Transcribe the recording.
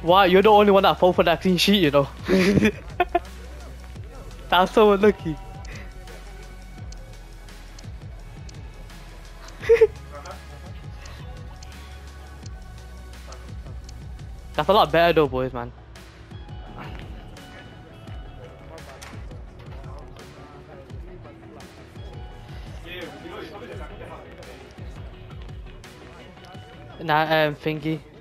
Wow, you're the only one that fell for that clean sheet, you know. That's so unlucky. That's a lot better though, boys, man. Nah, thingy.